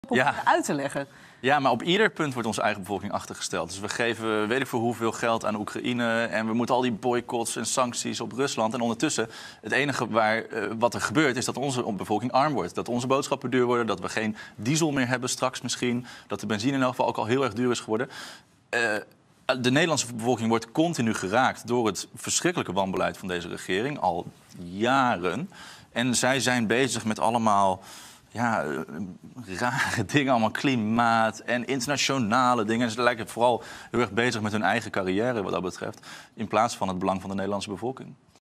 uit te leggen. Ja, maar op ieder punt wordt onze eigen bevolking achtergesteld. Dus we geven weet ik voor hoeveel geld aan Oekraïne. En we moeten al die boycotts en sancties op Rusland. En ondertussen, het enige wat er gebeurt is dat onze bevolking arm wordt. Dat onze boodschappen duur worden, dat we geen diesel meer hebben straks misschien. Dat de benzine in elk geval ook al heel erg duur is geworden. De Nederlandse bevolking wordt continu geraakt door het verschrikkelijke wanbeleid van deze regering. Al jaren. En zij zijn bezig met allemaal rare dingen, allemaal klimaat en internationale dingen. En ze lijken vooral heel erg bezig met hun eigen carrière wat dat betreft, in plaats van het belang van de Nederlandse bevolking.